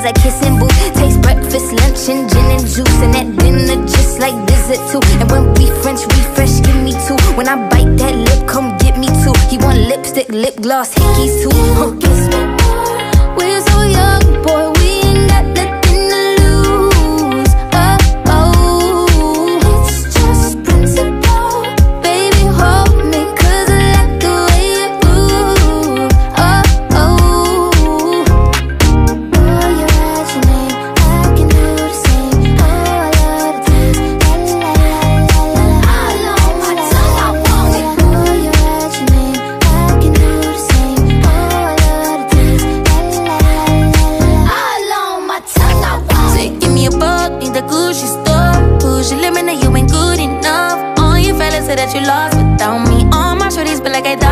was a kissing booth. Taste breakfast, lunch, and gin and juice. And at dinner, just like visit too. And when we French refresh, give me two. When I bite that lip, come get me two. He want lipstick, lip gloss, hickeys too. Kiss me more. We're so young, boy, we ain't got nothing to lose. Oh, oh, it's just principle. Baby, hold me, 'cause I like the way you move. Oh, oh, you write your name, I can do the same. Oh, I love the taste, la la la la la. All on my tongue, I want it. Oh, you write your name, I can do the same. Oh, I love the taste, la la la la la. All on my tongue, I want it. So give me a buck, need the Gucci store. Push your limit, that you ain't good enough. All you fellas say that you lost without me. All my shorties feel like I